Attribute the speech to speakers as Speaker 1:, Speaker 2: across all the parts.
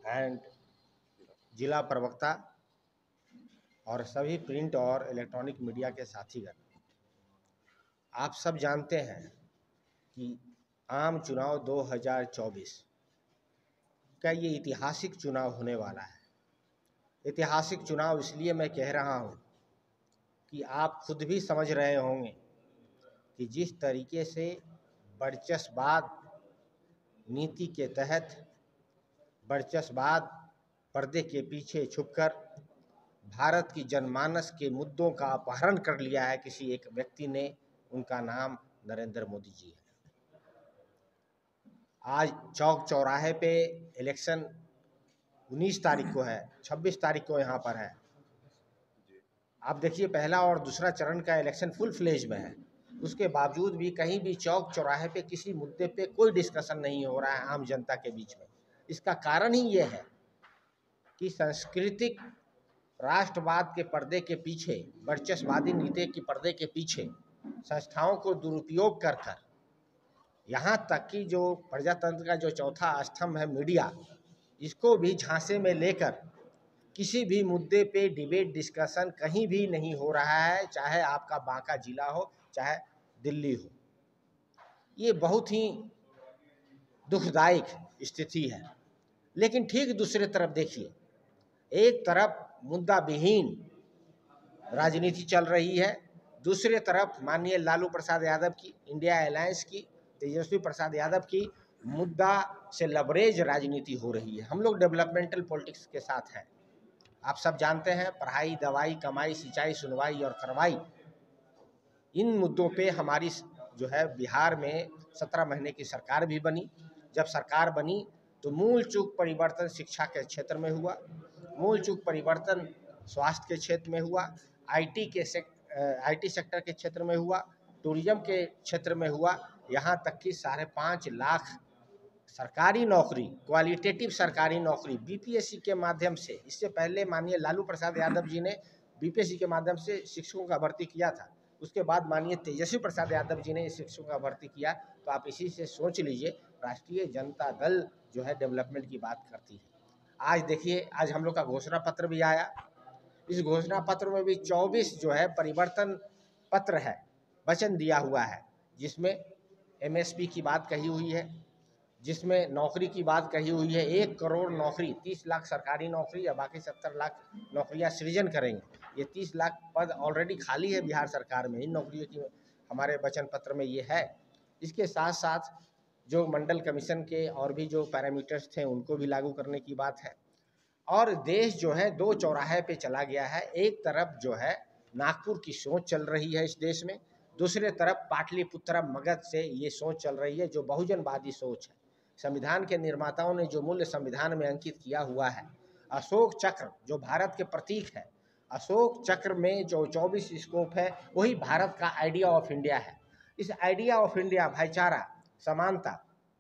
Speaker 1: And जिला प्रवक्ता और सभी प्रिंट और इलेक्ट्रॉनिक मीडिया के साथीगण, आप सब जानते हैं कि आम चुनाव 2024 का ये ऐतिहासिक चुनाव होने वाला है। ऐतिहासिक चुनाव इसलिए मैं कह रहा हूँ कि आप खुद भी समझ रहे होंगे कि जिस तरीके से वर्चस्ववाद नीति के तहत वर्चस्ववाद पर्दे के पीछे छुपकर भारत की जनमानस के मुद्दों का अपहरण कर लिया है किसी एक व्यक्ति ने, उनका नाम नरेंद्र मोदी जी है। आज चौक चौराहे पे इलेक्शन 19 तारीख को है, 26 तारीख को यहाँ पर है। आप देखिए पहला और दूसरा चरण का इलेक्शन फुल फ्लेज में है, उसके बावजूद भी कहीं भी चौक चौराहे पे किसी मुद्दे पे कोई डिस्कशन नहीं हो रहा है आम जनता के बीच में। इसका कारण ही ये है कि सांस्कृतिक राष्ट्रवाद के पर्दे के पीछे, वर्चस्ववादी नीति के पर्दे के पीछे संस्थाओं को दुरुपयोग कर कर यहाँ तक कि जो प्रजातंत्र का जो चौथा स्तंभ है मीडिया, इसको भी झांसे में लेकर किसी भी मुद्दे पे डिबेट डिस्कशन कहीं भी नहीं हो रहा है, चाहे आपका बांका जिला हो चाहे दिल्ली हो। ये बहुत ही दुखदायक स्थिति है। लेकिन ठीक दूसरे तरफ देखिए, एक तरफ मुद्दा विहीन राजनीति चल रही है, दूसरे तरफ माननीय लालू प्रसाद यादव की, इंडिया अलायंस की, तेजस्वी प्रसाद यादव की मुद्दा से लबरेज राजनीति हो रही है। हम लोग डेवलपमेंटल पॉलिटिक्स के साथ हैं। आप सब जानते हैं पढ़ाई, दवाई, कमाई, सिंचाई, सुनवाई और करवाई, इन मुद्दों पे हमारी जो है बिहार में 17 महीने की सरकार भी बनी। जब सरकार बनी तो मूल चूक परिवर्तन शिक्षा के क्षेत्र में हुआ, मूल चूक परिवर्तन स्वास्थ्य के क्षेत्र में हुआ, आईटी सेक्टर के क्षेत्र में हुआ, टूरिज्म के क्षेत्र में हुआ, यहाँ तक कि 5.5 लाख सरकारी नौकरी, क्वालिटेटिव सरकारी नौकरी बीपीएससी के माध्यम से, इससे पहले माननीय लालू प्रसाद यादव जी ने बीपीएससी के माध्यम से शिक्षकों का भर्ती किया था, उसके बाद माननीय तेजस्वी प्रसाद यादव जी ने शिक्षकों का भर्ती किया। तो आप इसी से सोच लीजिए राष्ट्रीय जनता दल जो है डेवलपमेंट की बात करती है। आज देखिए, आज हम लोग का घोषणा पत्र भी आया। इस घोषणा पत्र में भी 24 जो है परिवर्तन पत्र है, वचन दिया हुआ है, जिसमें एमएसपी की बात कही हुई है, जिसमें नौकरी की बात कही हुई है। 1 करोड़ नौकरी, 30 लाख सरकारी नौकरी या बाकी 70 लाख नौकरियां सृजन करेंगे। ये 30 लाख पद ऑलरेडी खाली है बिहार सरकार में, इन नौकरियों की हमारे वचन पत्र में ये है। इसके साथ साथ जो मंडल कमीशन के और भी जो पैरामीटर्स थे उनको भी लागू करने की बात है। और देश जो है 2 चौराहे पे चला गया है। एक तरफ जो है नागपुर की सोच चल रही है इस देश में, दूसरे तरफ पाटलिपुत्र मगध से ये सोच चल रही है जो बहुजनवादी सोच है। संविधान के निर्माताओं ने जो मूल्य संविधान में अंकित किया हुआ है, अशोक चक्र जो भारत के प्रतीक है, अशोक चक्र में जो 24 स्कोप है वही भारत का आइडिया ऑफ इंडिया है। इस आइडिया ऑफ इंडिया भाईचारा, समानता,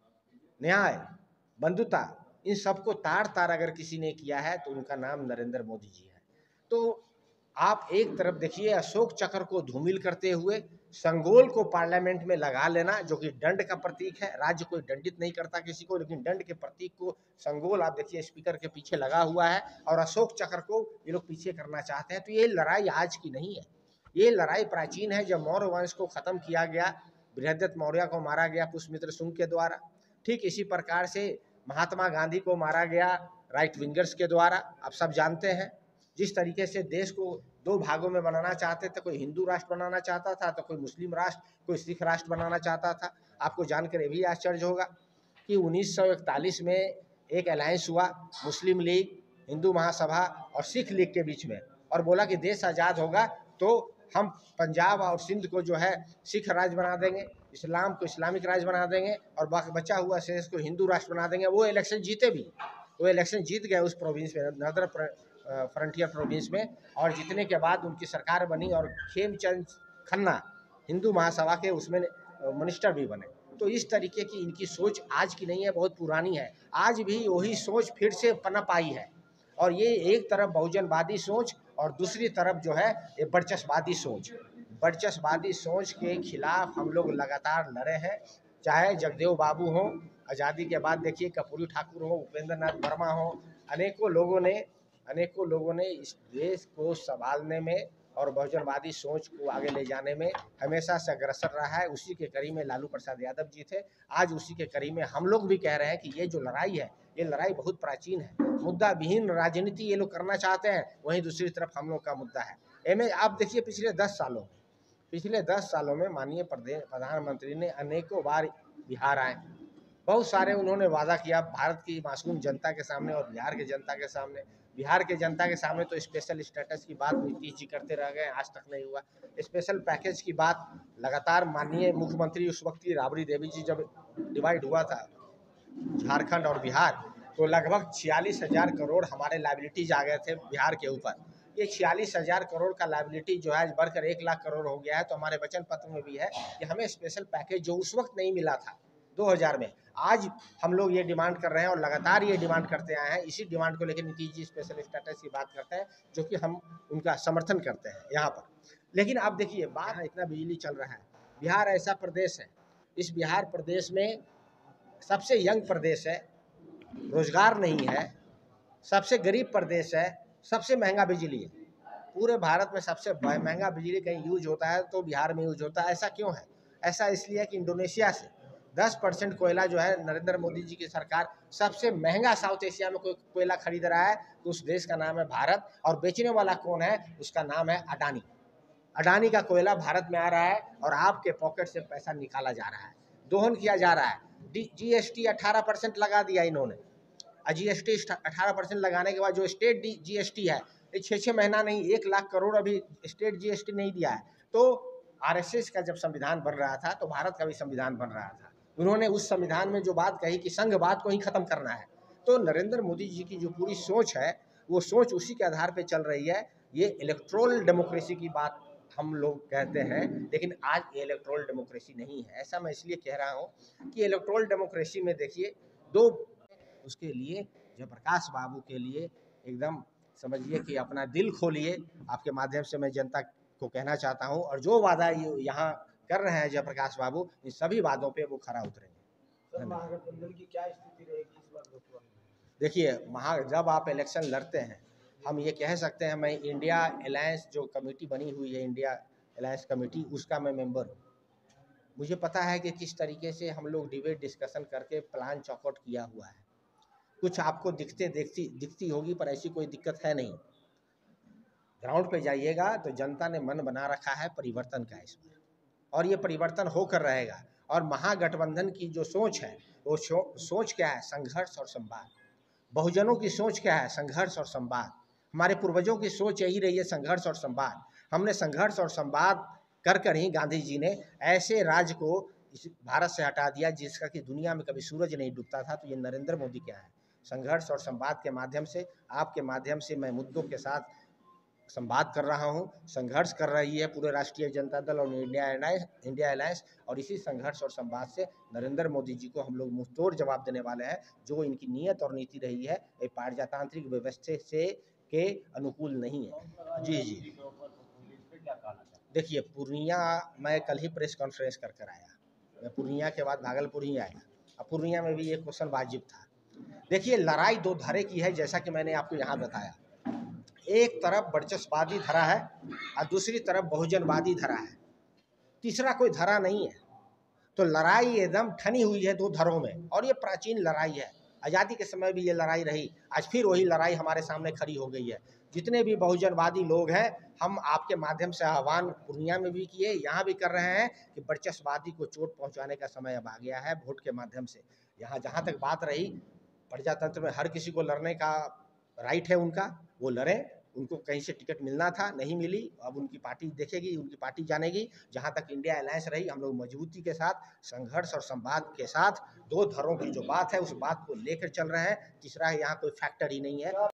Speaker 1: न्याय, बंधुता, इन सबको तार तार अगर किसी ने किया है तो उनका नाम नरेंद्र मोदी जी है। तो आप एक तरफ देखिए अशोक चक्र को धूमिल करते हुए संगोल को पार्लियामेंट में लगा लेना, जो कि दंड का प्रतीक है। राज्य कोई दंडित नहीं करता किसी को, लेकिन दंड के प्रतीक को संगोल आप देखिए स्पीकर के पीछे लगा हुआ है, और अशोक चक्र को ये लोग पीछे करना चाहते हैं। तो ये लड़ाई आज की नहीं है, ये लड़ाई प्राचीन है। जब मौर्य वंश को खत्म किया गया, बृहद्रथ मौर्य को मारा गया पुष्यमित्र शुंग के द्वारा, ठीक इसी प्रकार से महात्मा गांधी को मारा गया राइट विंगर्स के द्वारा। आप सब जानते हैं जिस तरीके से देश को 2 भागों में बनाना चाहते थे, कोई हिंदू राष्ट्र बनाना चाहता था तो कोई मुस्लिम राष्ट्र, कोई सिख राष्ट्र बनाना चाहता था। आपको जानकर ये भी आश्चर्य होगा कि 1941 में एक अलायंस हुआ मुस्लिम लीग, हिंदू महासभा और सिख लीग के बीच में, और बोला कि देश आज़ाद होगा तो हम पंजाब और सिंध को जो है सिख राज्य बना देंगे, इस्लाम को इस्लामिक राज्य बना देंगे, और बचा हुआ शेष को हिंदू राष्ट्र बना देंगे। वो इलेक्शन जीते भी, वो इलेक्शन जीत गए उस प्रोविंस में, नॉर्दर्न फ्रंटियर प्रोविंस में, और जीतने के बाद उनकी सरकार बनी और खेमचंद खन्ना हिंदू महासभा के उसमें मिनिस्टर भी बने। तो इस तरीके की इनकी सोच आज की नहीं है, बहुत पुरानी है। आज भी वही सोच फिर से पनप आई है, और ये एक तरफ बहुजनवादी सोच और दूसरी तरफ जो है ये वर्चस्ववादी सोच। वर्चस्ववादी सोच के खिलाफ हम लोग लगातार लड़े हैं, चाहे जगदेव बाबू हो, आज़ादी के बाद देखिए कर्पूरी ठाकुर हो, उपेंद्र नाथ वर्मा हो, अनेकों लोगों ने इस देश को संभालने में और बहुजनवादी सोच को आगे ले जाने में हमेशा से अग्रसर रहा है। उसी के कड़ी में लालू प्रसाद यादव जी थे। आज उसी के कड़ी में हम लोग भी कह रहे हैं कि ये जो लड़ाई है, ये लड़ाई बहुत प्राचीन है। मुद्दा विहीन राजनीति ये लोग करना चाहते हैं, वहीं दूसरी तरफ हम लोग का मुद्दा है। एमे आप देखिए पिछले 10 सालों में माननीय प्रधानमंत्री ने अनेकों बार बिहार आए। बहुत सारे उन्होंने वादा किया भारत की मासूम जनता के सामने और बिहार की जनता के सामने। बिहार के जनता के सामने तो स्पेशल स्टेटस की बात नीतीश जी करते रह गए, आज तक नहीं हुआ। स्पेशल पैकेज की बात लगातार माननीय मुख्यमंत्री उस वक्त की राबड़ी देवी जी जब डिवाइड हुआ था झारखंड और बिहार, तो लगभग 46,000 करोड़ हमारे लाइबिलिटीज आ गए थे बिहार के ऊपर। ये 46,000 करोड़ का लाइबिलिटी जो है बढ़कर 1 लाख करोड़ हो गया है। तो हमारे वचन पत्र में भी है कि हमें स्पेशल पैकेज जो उस वक्त नहीं मिला था 2000 में, आज हम लोग ये डिमांड कर रहे हैं और लगातार ये डिमांड करते आए हैं। इसी डिमांड को लेकर नीतीश जी स्पेशल स्टेटस की बात करते हैं, जो कि हम उनका समर्थन करते हैं यहाँ पर। लेकिन आप देखिए बाहर इतना बिजली चल रहा है, बिहार ऐसा प्रदेश है, इस बिहार प्रदेश में सबसे यंग प्रदेश है, रोजगार नहीं है, सबसे गरीब प्रदेश है, सबसे महंगा बिजली है। पूरे भारत में सबसे महंगा बिजली कहीं यूज होता है तो बिहार में यूज होता है। ऐसा क्यों है? ऐसा इसलिए है कि इंडोनेशिया से 10% कोयला जो है नरेंद्र मोदी जी की सरकार सबसे महंगा साउथ एशिया में कोयला खरीद रहा है, तो उस देश का नाम है भारत। और बेचने वाला कौन है? उसका नाम है अडानी। अडानी का कोयला भारत में आ रहा है और आपके पॉकेट से पैसा निकाला जा रहा है, दोहन किया जा रहा है। GST 18% लगा दिया इन्होंने। GST 18% लगाने के बाद जो स्टेट GST है, ये 6 महीना नहीं 1 लाख करोड़ अभी स्टेट GST नहीं दिया है। तो RSS का जब संविधान बन रहा था तो भारत का भी संविधान बन रहा था। उन्होंने उस संविधान में जो बात कही कि संघवाद को ही खत्म करना है। तो नरेंद्र मोदी जी की जो पूरी सोच है, वो सोच उसी के आधार पर चल रही है। ये इलेक्टोरल डेमोक्रेसी की बात हम लोग कहते हैं, लेकिन आज इलेक्टोरल डेमोक्रेसी नहीं है। ऐसा मैं इसलिए कह रहा हूँ कि इलेक्टोरल डेमोक्रेसी में देखिए दो, उसके लिए जयप्रकाश बाबू के लिए एकदम समझिए कि अपना दिल खोलिए। आपके माध्यम से मैं जनता को कहना चाहता हूँ, और जो वादा ये यहाँ कर रहे हैं जयप्रकाश बाबू, इन सभी वादों पे वो खरा उतरेंगे।
Speaker 2: महागठबंधन की क्या स्थिति रहेगी इस बार लोकसभा में?
Speaker 1: देखिए जब आप इलेक्शन लड़ते हैं, हम ये कह सकते हैं, मैं इंडिया अलायंस जो कमेटी बनी हुई है, इंडिया अलायंस कमेटी, उसका मैं मेंबर हूँ। मुझे पता है कि किस तरीके से हम लोग डिबेट डिस्कशन करके प्लान चौकआउट किया हुआ है। कुछ आपको दिखती होगी, पर ऐसी कोई दिक्कत है नहीं। ग्राउंड पे जाइएगा तो जनता ने मन बना रखा है परिवर्तन का इसमें, और ये परिवर्तन होकर रहेगा। और महागठबंधन की जो सोच है, वो सोच क्या है? संघर्ष और संवाद। बहुजनों की सोच क्या है? संघर्ष और संवाद। हमारे पूर्वजों की सोच यही रही है, संघर्ष और संवाद। हमने संघर्ष और संवाद कर ही गांधी जी ने ऐसे राज्य को इस भारत से हटा दिया जिसका कि दुनिया में कभी सूरज नहीं डूबता था। तो ये नरेंद्र मोदी क्या है? संघर्ष और संवाद के माध्यम से, आपके माध्यम से मैं मुद्दों के साथ संवाद कर रहा हूं। संघर्ष कर रही है पूरे राष्ट्रीय जनता दल और इंडिया अलायंस, और इसी संघर्ष और संवाद से नरेंद्र मोदी जी को हम लोग मुंहतोड़ जवाब देने वाले हैं। जो इनकी नीयत और नीति रही है, ये प्रजातांत्रिक व्यवस्था से के अनुकूल नहीं है। जी देखिए, पूर्णिया मैं कल ही प्रेस कॉन्फ्रेंस कर आया। मैं पूर्णिया के बाद भागलपुर ही आया। अब पूर्णिया में भी ये क्वेश्चन वाजिब था। देखिए, लड़ाई दो धारे की है, जैसा कि मैंने आपको यहाँ बताया। एक तरफ वर्चस्ववादी धरा है और दूसरी तरफ बहुजनवादी धरा है, तीसरा कोई धरा नहीं है। तो लड़ाई एकदम ठनी हुई है दो धरों में, और ये प्राचीन लड़ाई है। आज़ादी के समय भी ये लड़ाई रही, आज फिर वही लड़ाई हमारे सामने खड़ी हो गई है। जितने भी बहुजनवादी लोग हैं, हम आपके माध्यम से आह्वान पूर्णिया में भी किए, यहाँ भी कर रहे हैं कि वर्चस्ववादी को चोट पहुँचाने का समय अब आ गया है वोट के माध्यम से। यहाँ जहाँ तक बात रही, प्रजातंत्र में हर किसी को लड़ने का राइट है, उनका वो लड़ें। उनको कहीं से टिकट मिलना था, नहीं मिली, अब उनकी पार्टी देखेगी, उनकी पार्टी जानेगी। जहाँ तक इंडिया अलायंस रही, हम लोग मजबूती के साथ, संघर्ष और संवाद के साथ दो धरों की जो बात है, उस बात को लेकर चल रहे हैं। तीसरा यहाँ कोई फैक्टर ही नहीं है।